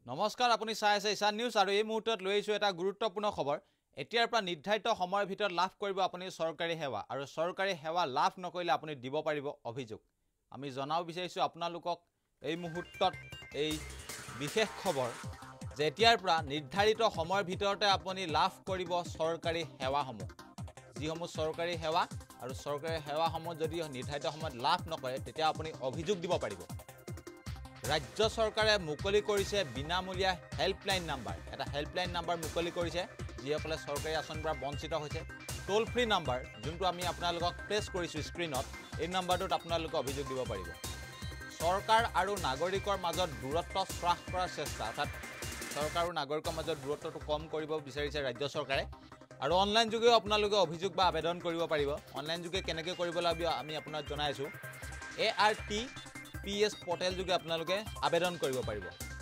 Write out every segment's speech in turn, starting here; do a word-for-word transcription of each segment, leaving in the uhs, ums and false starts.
নমস্কাৰ আপুনি চাই আছে ইশান নিউজ আৰু এই মুহূৰ্তত লৈ আহিছো এটা গুৰুত্বপূৰ্ণ খবৰ এতিয়াৰ পৰা নিৰ্ধাৰিত সময়ৰ ভিতৰত লাভ কৰিব আপুনি চৰকাৰী সেৱা আৰু চৰকাৰী সেৱা লাভ নকৰিলে আপুনি দিব পাৰিব অভিযোগ আমি জনাও বিচাৰিছো আপোনালোকক এই মুহূৰ্তত এই বিশেষ খবৰ যে এতিয়াৰ পৰা নিৰ্ধাৰিত সময়ৰ ভিতৰতে আপুনি লাভ কৰিব চৰকাৰী সেৱাসমূহ যিসমূহ চৰকাৰী সেৱা আৰু চৰকাৰী সেৱাসমূহ যদি নিৰ্ধাৰিত সময়ত লাভ নকৰে তেতিয়া আপুনি অভিযোগ দিব পাৰিব राज्य सरकारे मुकली करिছে বিনামূলীয়া হেল্পলাইন নাম্বাৰ এটা হেল্পলাইন নাম্বাৰ মুকলি করিছে যিসকলে সরকারি আসন পৰা বঞ্চিত হৈছে টোল ফ্রি নাম্বাৰ যোনটো আমি আপোনালোকক প্ৰেছ কৰিছো স্ক্ৰিনত এই নাম্বাৰটোত আপোনালোক অভিযোগ দিব পাৰিব সরকাৰ আৰু নাগৰিকৰ মাজত দূৰত্ব হ্ৰাস কৰাৰ চেষ্টা অৰ্থাৎ সরকাৰ আৰু নাগৰিকৰ মাজত দূৰত্বটো কম কৰিব বিচাৰিছে ৰাজ্য চৰকাৰে আৰু অনলাইন যোগে আপোনালোক অভিযোগ বা আবেদন কৰিব পাৰিব অনলাইন যোগে কেনেকৈ কৰিব লাগিব আমি আপোনাক জনাইছো A R T P S portal जोगे आपनालोके आवेदन करिब पारिब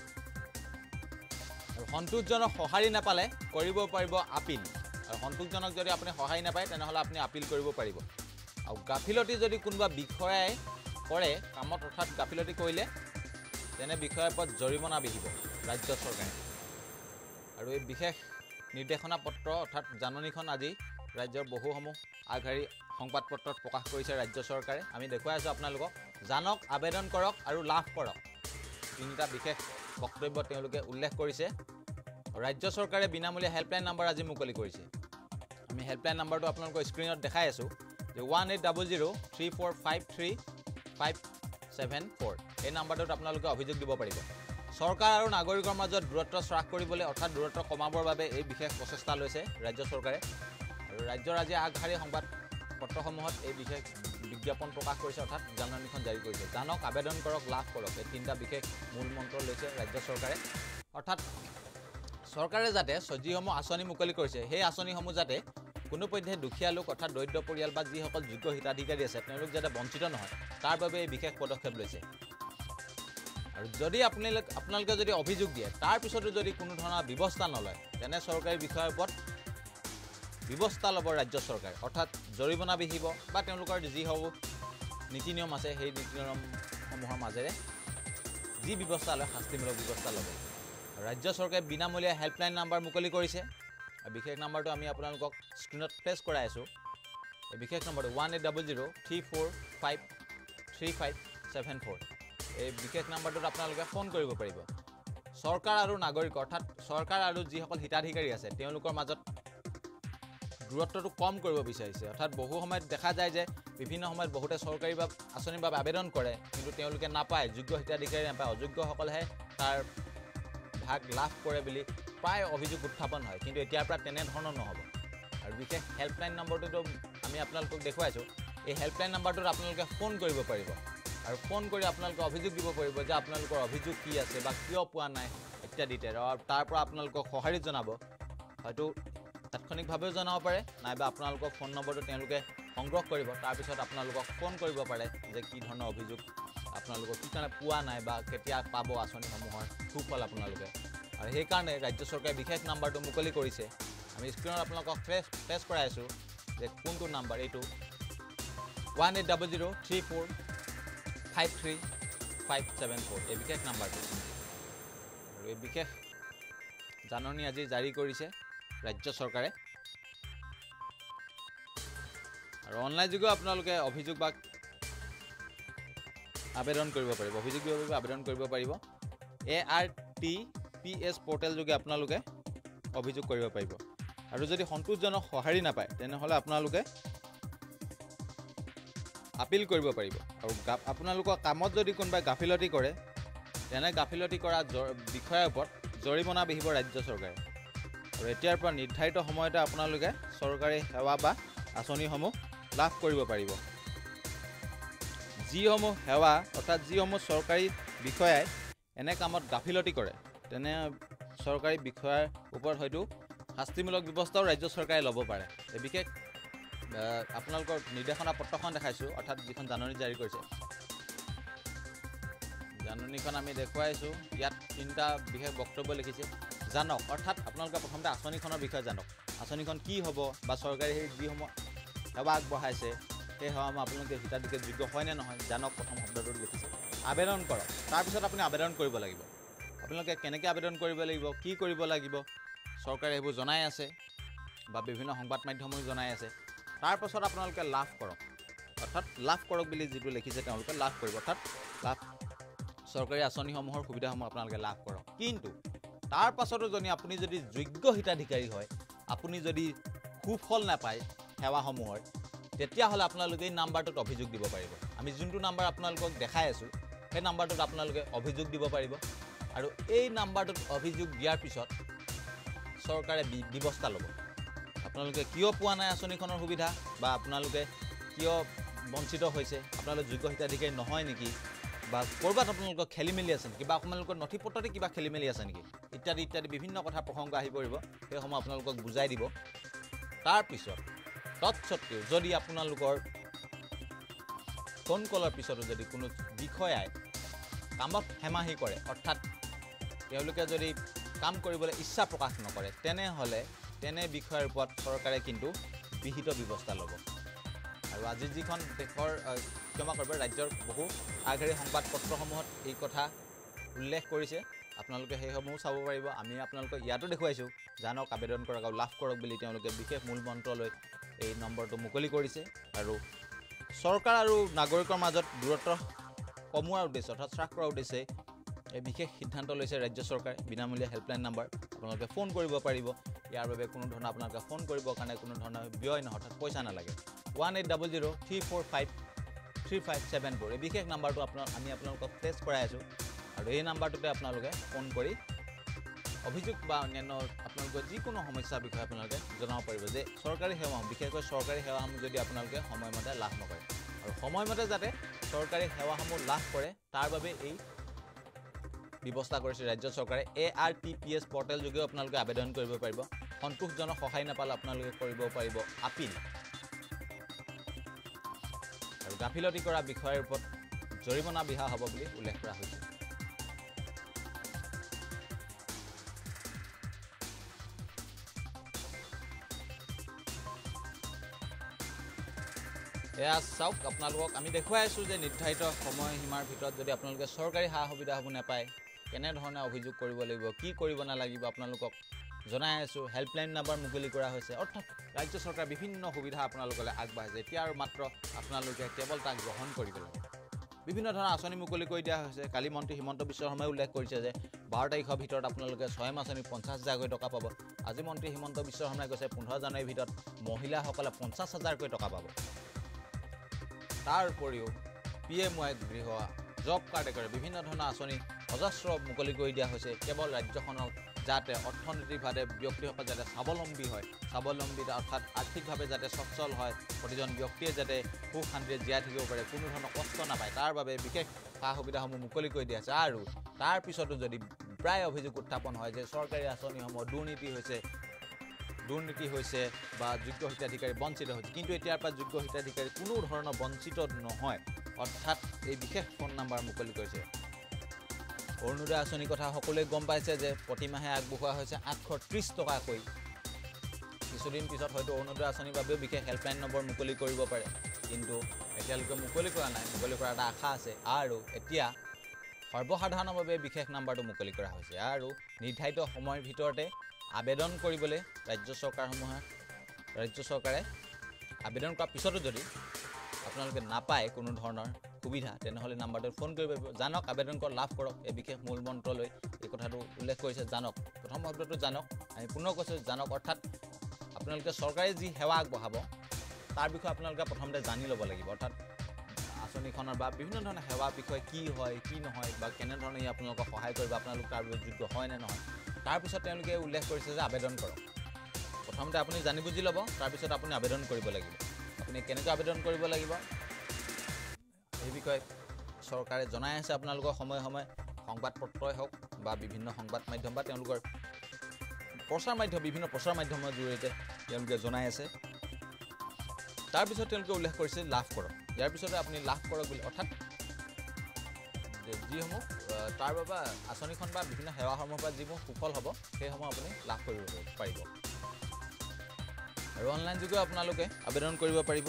और सन्तोषजनक सहारी नापाले करिब पारिब आपिल और सन्तोषजनक जदि आपनि सहारी नापाय तेनहले आपनि आपिल करिब पारिब और गाफिलति जदि कोनबा विषयाय करे कामत अर्थात गाफिलति करिले तेने विषयार पर जरिमना बिहिब राज्य सरकारे और এই বিশেষ निर्देशना पत्र अर्थात जाननीखन আজি राज्यर बहुসমূह आघारी সংবাদ পত্ৰত প্ৰকাশ কৰিছে ৰাজ্য চৰকাৰে আমি দেখুৱাই আছো আপোনালোকক জানক আবেদন কৰক আৰু লাভ কৰক তিনিটা বিশেষ বক্তব্য তেওঁলোকে উল্লেখ কৰিছে ৰাজ্য চৰকাৰে বিনামূলীয়া হেল্পলাইন নাম্বাৰ আজি মুকলি কৰিছে আমি হেল্পলাইন নাম্বাৰটো আপোনালোকক স্ক্ৰিনত দেখাই আছো যে one eight zero zero three four five three five seven four এই নাম্বাৰটোত আপোনালোকে অভিযোগ দিব পাৰিব চৰকাৰ আৰু নাগৰিকৰ মাজত দূৰত্ব হ্ৰাস কৰিবলৈ অৰ্থাৎ দূৰত্ব কমাবৰ বাবে এই বিশেষ প্ৰচেষ্টা লৈছে ৰাজ্য চৰকাৰে আৰু ৰাজ্যৰ আজি আগশাৰী সংবাদ পত্ৰসমূহত এই বিশেষ বিজ্ঞাপন প্ৰকাশ কৰিছে অৰ্থাৎ জাননীখন জাৰি কৰিছে জানক আবেদন কৰক লাভ কৰক এই তিনিটা বিশেষ মূল মন্ত্ৰ লৈছে ৰাজ্য চৰকাৰে অৰ্থাৎ চৰকাৰে যাতে সজিসমূহ আঁচনি মুকলি কৰিছে সেই আঁচনিসমূহ যাতে কোনো পধ্যে দুখীয়া লোক অৰ্থাৎ দৰিদ্ৰ পৰিয়াল বা যিসকল যোগ্য হিতাধিকাৰী আছে তেওঁলোক যাতে বঞ্চিত নহয় তাৰ বাবে এই বিশেষ পদক্ষেপ লৈছে আৰু যদি আপোনালোক আপোনালোকে যদি অভিযোগ দিয়ে তাৰ পিছতো যদি কোনো ধৰণৰ ব্যৱস্থা নলয় তেনে চৰকাৰী বিষয়ৰ ওপৰত ব্যৱস্থা ল'ব ৰাজ্য চৰকাৰে অৰ্থাৎ জৰিমনা বিহিব বা তেওঁলোকৰ যি হ'ব নীতি নিয়ম আছে সেই নীতি নিয়মসমূহৰ মাজেৰে যি ব্যৱস্থা লয় শাস্তিমূলক ব্যৱস্থা ল'ব ৰাজ্য চৰকাৰে বিনামূলীয়া হেল্পলাইন নাম্বাৰ মুকলি কৰিছে আৰু বিশেষ নাম্বাৰটো আমি আপোনালোকক স্ক্ৰিনত প্লেছ কৰাই আছো এই বিশেষ নম্বৰটো one eight zero zero three four five three five seven four এই বিশেষ নাম্বাৰটোত আপোনালোকে ফোন কৰিব পাৰিব চৰকাৰ আৰু নাগৰিক অৰ্থাৎ চৰকাৰ আৰু যিসকল হিতাধিকাৰী আছে তেওঁলোকৰ মাজত দূৰত্বটো কম কৰিব বিচাৰিছে অৰ্থাৎ বহু সময়ত দেখা যায় যে বিভিন্ন সময়ত বহুতে চৰকাৰী বা আঁচনিৰ বাবে আবেদন কৰে কিন্তু তেওঁলোকে নাপায় যোগ্য হিতাধিকাৰী নাপায় অযোগ্যসকলহে তাৰ ভাগ লাভ কৰে বুলি প্ৰায় অভিযোগ উত্থাপন হয় কিন্তু এতিয়াৰ পৰা তেনে ধৰণৰ নহব আৰু বিশেষ হেল্পলাইন নম্বৰটো আমি আপোনালোকক দেখুৱাইছো এই হেল্পলাইন নম্বৰটোত আপোনালোকে ফোন কৰিব পাৰিব আৰু ফোন কৰি আপোনালোকে অভিযোগ দিব পাৰিব যে আপোনালোকৰ অভিযোগ কি আছে বা কিয় পোৱা নাই ইত্যাদিতে আৰু তাৰ পৰা আপোনালোকক সহাৰি জনাব হয়তো তাৎক্ষণিকভাৱে জনাব পাৰে নাইবা আপোনালোকৰ ফোন নম্বৰটো তেওঁলোকে সংগ্ৰহ কৰিব তাৰ পিছত আপোনালোকক ফোন কৰিব পাৰে যে কি ধৰণৰ অভিযোগ আপোনালোকৰ কি কাৰণে পোৱা নাই বা কেতিয়া পাব আঁচনিসমূহৰ সুফল আপোনালোকে আৰু সেই কাৰণে ৰাজ্য চৰকাৰে বিশেষ নাম্বাৰটো মুকলি কৰিছে আমি স্ক্ৰিনত আপোনালোকক প্ৰেছ প্ৰেছ কৰাই আছো যে কোনটো নাম্বাৰ এইটো one eight zero zero three four five three five seven four এই বিশেষ নাম্বাৰটো আৰু এই বিশেষ জাননী আজি জাৰি কৰিছে राज्य सरकारे और ऑनलाइन जोगे आपनालोके अभियोग बा आवेदन करिब पारिब अभियोग दिबो पारिब आवेदन करिब पारिब A R T P S portal जोगे आपनालोके अभियोग करिब पारिब और जदि सन्तोषजनक सहारी नापाय तेनहले आपनालोके आपिल करिब पारिब और आपनालोকৰ कामत जदि कोनबा गाफिलति करे तेने गाफिलति কৰা বিষয়ৰ ওপৰত জৰিমনা বিহিব ৰাজ্য চৰকাৰে और एतियार पर निर्धारित সময়তে আপোনালোকে চৰকাৰী সেৱা বা আঁচনিসমূহ লাভ কৰিব পাৰিব যিসমূহ সেৱা অৰ্থাৎ যিসমূহ চৰকাৰী বিষয়াই এনে কামত গাফিলতি কৰে তেনে চৰকাৰী বিষয়াৰ ওপৰত হয়তো শাস্তিমূলক ব্যৱস্থাও ৰাজ্য চৰকাৰে ল'ব পাৰে এই বিশেষ আপোনালোকৰ নিৰ্দেশনা পত্ৰখন দেখাইছো অৰ্থাৎ যিখন জাননী জাৰি কৰিছে জাননীখন আমি দেখুৱাইছো ইয়াত তিনিটা বিশেষ বক্তব্য লিখিছে জানক অৰ্থাৎ আপোনালোকে প্ৰথমতে আঁচনিখনৰ বিষয়ে জানক আঁচনিখন কি হ'ব বা চৰকাৰী যিসমূহ সেৱা আগবঢ়াইছে সেই সেৱাসমূহ আপোনালোকে হিতাধিকাৰী যোগ্য হয় নে নহয় জানক প্ৰথম শব্দটো লিখিছে আবেদন কৰক তাৰ পিছত আপুনি আবেদন কৰিব লাগিব আপোনালোকে কেনেকৈ আবেদন কৰিব লাগিব, কি কৰিব লাগিব, চৰকাৰে এইবোৰ জনাই আছে বা বিভিন্ন সংবাদ মাধ্যমেও জনাই আছে। তাৰ পাছত আপোনালোকে লাভ কৰক, অৰ্থাৎ লাভ কৰক বুলি যিটো লিখিছে তেওঁলোকে লাভ কৰিব, অৰ্থাৎ লাভ চৰকাৰী আঁচনিসমূহৰ সুবিধাসমূহ আপোনালোকে লাভ কৰক। কিন্তু তাৰ পাছতো যদি আপুনি যদি যোগ্য হিতাধিকাৰী হয়, আপুনি যদি সুফল নাপায় সেৱাসমূহৰ, তেতিয়াহ'লে আপোনালোকে এই নাম্বাৰটোত অভিযোগ দিব পাৰিব। আমি যোনটো নাম্বাৰ আপোনালোকক দেখাই আছোঁ সেই নাম্বাৰটোত আপোনালোকে অভিযোগ দিব পাৰিব। আৰু এই নাম্বাৰটোত অভিযোগ দিয়াৰ পিছত চৰকাৰে ব্যৱস্থা ল'ব। আপোনালোকে কিয় পোৱা নাই আঁচনিখনৰ সুবিধা, বা আপোনালোকে কিয় বঞ্চিত হৈছে, আপোনালোকে যোগ্য হিতাধিকাৰী নহয় নেকি, বা ক'ৰবাত আপোনালোকৰ খেলি মেলি আছে নেকি, বা আপোনালোকৰ নথি পত্ৰতে কিবা খেলি মেলি আছে নেকি, ইত্যাদি ইত্যাদি বিভিন্ন কথা প্ৰসংগ আহি পৰিব। সেইসমূহ আপোনালোকক বুজাই দিব। তাৰপিছত তৎসত্ত্বেও যদি আপোনালোকৰ ফোন কলৰ পিছতো যদি কোনো বিষয়াই কামত হেমাহি কৰে, অৰ্থাৎ তেওঁলোকে যদি কাম কৰিবলৈ ইচ্ছা প্ৰকাশ নকৰে, তেনেহ'লে তেনে বিষয়ৰ ওপৰত চৰকাৰে কিন্তু বিহিত ব্যৱস্থা ল'ব। আৰু আজি যিখন দেশৰ ক্ষমা কৰিব ৰাজ্যৰ বহু আগশাৰী সংবাদ পত্ৰসমূহত এই কথা উল্লেখ কৰিছে, আপোনালোকে সেইসমূহো চাব পাৰিব। আমি আপোনালোকক ইয়াতো দেখুৱাইছোঁ, জানক, আবেদন কৰক আৰু লাভ কৰক বুলি তেওঁলোকে বিশেষ মূল মন্ত্ৰ লৈ এই নম্বৰটো মুকলি কৰিছে। আৰু চৰকাৰ আৰু নাগৰিকৰ মাজত দূৰত্ব কমোৱাৰ উদ্দেশ্যে, অৰ্থাৎ হ্ৰাস কৰাৰ উদ্দেশ্যে এই বিশেষ সিদ্ধান্ত লৈছে ৰাজ্য চৰকাৰে। বিনামূলীয়া হেল্পলাইন নাম্বাৰ, আপোনালোকে ফোন কৰিব পাৰিব। ইয়াৰ বাবে কোনো ধৰণৰ আপোনালোকে ফোন কৰিবৰ কাৰণে কোনো ধৰণৰ ব্যয় নহয়, অৰ্থাৎ পইচা নালাগে। One eight double zero' three four five three five seven four এই বিশেষ নাম্বাৰটো আপোনাৰ আমি আপোনালোকক প্লেচ কৰাই আছোঁ। আৰু এই নাম্বাৰটোতে আপোনালোকে ফোন কৰি অভিযোগ বা অন্যান্য আপোনালোকৰ যিকোনো সমস্যাৰ বিষয়ে আপোনালোকে জনাব পাৰিব যে চৰকাৰী সেৱাসমূহ, বিশেষকৈ চৰকাৰী সেৱাসমূহ যদি আপোনালোকে সময়মতে লাভ নকৰে, আৰু সময়মতে যাতে চৰকাৰী সেৱাসমূহ লাভ কৰে তাৰ বাবে এই ব্যৱস্থা কৰিছে ৰাজ্য চৰকাৰে। A R T P S portal যোগেও আপোনালোকে আবেদন কৰিব পাৰিব। সন্তোষজনক সহায় নাপালে আপোনালোকে কৰিব পাৰিব আপিল। আৰু গাফিলতি কৰা বিষয়ৰ ওপৰত জৰিমনা বিহা হ'ব বুলি উল্লেখ কৰা হৈছে। এয়া চাওক, আপোনালোকক আমি দেখুৱাই আছোঁ যে নিৰ্ধাৰিত সময়সীমাৰ ভিতৰত যদি আপোনালোকে চৰকাৰী সা সুবিধাসমূহ নাপায়, কেনেধৰণে অভিযোগ কৰিব লাগিব, কি কৰিব নালাগিব আপোনালোকক জনাই আছোঁ। হেল্পলাইন নাম্বাৰ মুকলি কৰা হৈছে, অৰ্থাৎ ৰাজ্য চৰকাৰে বিভিন্ন সুবিধা আপোনালোকলৈ আগবাঢ়িছে। এতিয়া আৰু মাত্ৰ আপোনালোকে কেৱল তাক গ্ৰহণ কৰিব লাগে। বিভিন্ন ধৰণৰ আঁচনি মুকলি কৰি দিয়া হৈছে। কালি মন্ত্ৰী হিমন্ত বিশ্ব শৰ্মাই উল্লেখ কৰিছে যে বাৰ তাৰিখৰ ভিতৰত আপোনালোকে ছয়মাহ আঁচনিত পঞ্চাছ হাজাৰকৈ টকা পাব। আজি মন্ত্ৰী হিমন্ত বিশ্ব শৰ্মাই কৈছে পোন্ধৰ জানুৱাৰীৰ ভিতৰত মহিলাসকলে পঞ্চাছ হাজাৰকৈ টকা পাব। তাৰ উপৰিও পি এম ৱাই গৃহ, জব কাৰ্ড কৰে বিভিন্ন ধৰণৰ আঁচনি অজস্ৰ মুকলি কৰি দিয়া হৈছে। কেৱল ৰাজ্যখনক যাতে অৰ্থনৈতিকভাৱে ব্যক্তিসকল যাতে স্বাৱলম্বী হয়, স্বাৱলম্বী অৰ্থাৎ আৰ্থিকভাৱে যাতে সচ্ছল হয়, প্ৰতিজন ব্যক্তিয়ে যাতে সুখ শান্তিৰে জীয়াই থাকিব পাৰে, কোনো ধৰণৰ কষ্ট নাপায়, তাৰ বাবে বিশেষ সা সুবিধাসমূহ মুকলি কৰি দিয়া হৈছে। আৰু তাৰ পিছতো যদি প্ৰায় অভিযোগ উত্থাপন হয় যে চৰকাৰী আঁচনিসমূহ দুৰ্নীতি হৈছে দুৰ্নীতি হৈছে বা যোগ্য হিতাধিকাৰী বঞ্চিত হৈছে, কিন্তু এতিয়াৰ পৰা যোগ্য হিতাধিকাৰী কোনো ধৰণৰ বঞ্চিত নহয়। অৰ্থাৎ এই বিশেষ ফোন নাম্বাৰ মুকলি কৰিছে। অৰুণোদয় আঁচনিৰ কথা সকলোৱে গম পাইছে যে প্ৰতিমাহে আগবঢ়োৱা হৈছে আঠশ ত্ৰিছ টকাকৈ। কিছুদিন পিছত হয়তো অৰুণোদয় আঁচনিৰ বাবেও বিশেষ হেল্পলাইন নম্বৰ মুকলি কৰিব পাৰে, কিন্তু এতিয়ালৈকে মুকলি কৰা নাই। মুকলি কৰাৰ এটা আশা আছে। আৰু এতিয়া সৰ্বসাধাৰণৰ বাবে বিশেষ নাম্বাৰটো মুকলি কৰা হৈছে। আৰু নিৰ্ধাৰিত সময়ৰ ভিতৰতে আবেদন কৰিবলৈ ৰাজ্য চৰকাৰসমূহে ৰাজ্য চৰকাৰে আবেদন কৰাৰ পিছতো যদি আপোনালোকে নাপায় কোনো ধৰণৰ সুবিধা, তেনেহ'লে নাম্বাৰটোত ফোন কৰিব পাৰিব। জানক, আবেদন কৰক, লাভ কৰক, এই বিশেষ মূল মন্ত্ৰ লৈ এই কথাটো উল্লেখ কৰিছে। জানক, প্ৰথম শব্দটো জানক, আমি পুনৰ কৈছোঁ জানক, অৰ্থাৎ আপোনালোকে চৰকাৰে যি সেৱা আগবঢ়াব তাৰ বিষয়ে আপোনালোকে প্ৰথমতে জানি ল'ব লাগিব। অৰ্থাৎ আঁচনিখনৰ বা বিভিন্ন ধৰণৰ সেৱাৰ বিষয়ে কি হয় কি নহয় বা কেনেধৰণে ই আপোনালোকক সহায় কৰিব, আপোনালোক তাৰ বাবে যোগ্য হয় নে নহয়, তাৰপিছত তেওঁলোকে উল্লেখ কৰিছে যে আবেদন কৰক। প্ৰথমতে আপুনি জানি বুজি ল'ব, তাৰপিছত আপুনি আবেদন কৰিব লাগিব। আপুনি কেনেকৈ আবেদন কৰিব লাগিব এই বিষয়ে চৰকাৰে জনাই আছে আপোনালোকৰ সময়ে সময়ে, সংবাদ পত্ৰই হওক বা বিভিন্ন সংবাদ মাধ্যম বা তেওঁলোকৰ প্ৰচাৰ মাধ্যম বিভিন্ন প্ৰচাৰ মাধ্যমৰ জৰিয়তে তেওঁলোকে জনাই আছে। তাৰপিছত তেওঁলোকে উল্লেখ কৰিছে লাভ কৰক। ইয়াৰ পিছতে আপুনি লাভ কৰক বুলি, অৰ্থাৎ যিসমূহ তাৰ বাবে আঁচনিখন বা বিভিন্ন সেৱাসমূহৰ পৰা যিবোৰ সুফল হ'ব সেইসমূহ আপুনি লাভ কৰিব পাৰিব। আৰু অনলাইন যোগেও আপোনালোকে আবেদন কৰিব পাৰিব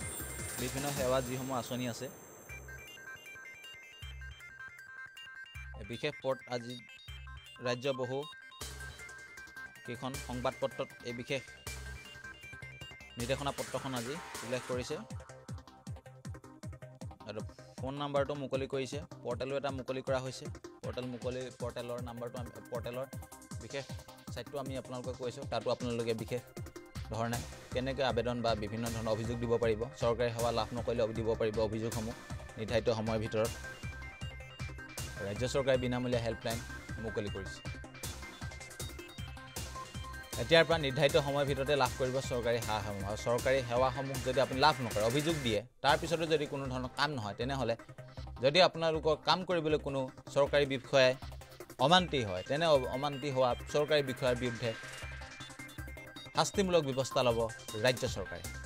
বিভিন্ন সেৱা যিসমূহ আঁচনি আছে। বিশেষ পট আজি ৰাজ্য বহু কেইখন সংবাদপত্ৰত এই বিশেষ নিৰ্দেশনা পত্ৰখন আজি উল্লেখ কৰিছে আৰু ফোন নাম্বাৰটো মুকলি কৰিছে পৰ্টেলো এটা মুকলি কৰা হৈছে পৰ্টেল মুকলি পৰ্টেলৰ নাম্বাৰটো আমি পৰ্টেলৰ বিশেষ সাইটটো আমি আপোনালোকক কৈছোঁ তাতো আপোনালোকে বিশেষ ধৰণে কেনেকৈ আবেদন বা বিভিন্ন ধৰণৰ অভিযোগ দিব পাৰিব চৰকাৰী সেৱা লাভ নকৰিলে দিব পাৰিব অভিযোগসমূহ নিৰ্ধাৰিত সময়ৰ ভিতৰত ৰাজ্য চৰকাৰে বিনামূলীয়া হেল্পলাইন মুকলি কৰিছে এতিয়াৰ পৰা নিৰ্ধাৰিত সময়ৰ ভিতৰতে লাভ কৰিব চৰকাৰী সেৱাসমূহ আৰু চৰকাৰী সেৱাসমূহ যদি আপুনি লাভ নকৰে অভিযোগ দিয়ে তাৰ পিছতো যদি কোনো ধৰণৰ কাম নহয় তেনেহ'লে যদি আপোনালোকৰ কাম কৰিবলৈ কোনো চৰকাৰী বিষয়াই অমান্তি হয় তেনে অমান্তি হোৱা চৰকাৰী বিষয়াৰ বিৰুদ্ধে শাস্তিমূলক ব্যৱস্থা ল'ব ৰাজ্য চৰকাৰে